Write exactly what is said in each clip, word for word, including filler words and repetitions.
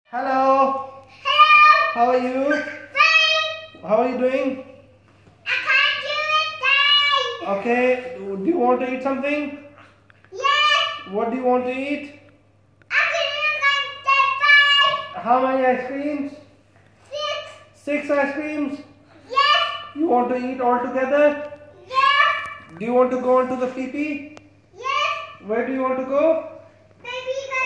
Hello. Hello. How are you? Fine. How are you doing? I can't do it today. Okay. Do you want to eat something? Yes. What do you want to eat? I can eat five. How many ice creams? Six. Six ice creams? Yes. You want to eat all together? Yes. Do you want to go on to the pee-pee? Yes. Where do you want to go? Maybe the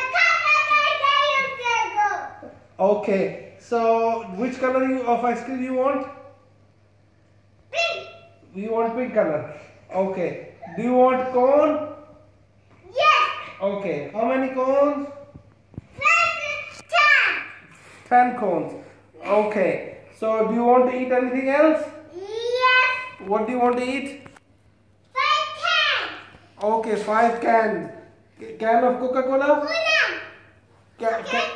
go. Okay. So, which color you, of ice cream you want? Pink. You want pink color. Okay. Do you want cone? Yes. Okay. How many cones? First ten. Ten cones. Okay. So, do you want to eat anything else? Yes. What do you want to eat? Five ten. Okay, five cans. C- Can of Coca-Cola? Una. Ca- Okay, ca-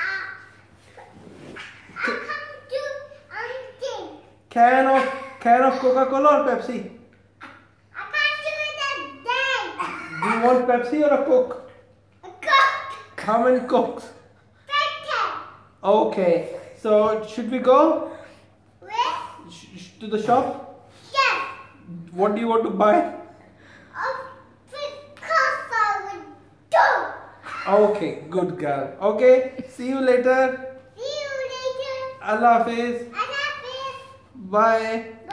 come on. I come to anything. can of can of Coca-Cola or Pepsi? I can't do it today. Do you want Pepsi or a Coke? A cook. How many Cokes? Five Okay. So, should we go With sh- sh- to the shop? yes. What do you want to buy? A Picasso with two. Okay, good girl. Okay, see you later. See you later. Allah Hafiz. I love this. Bye.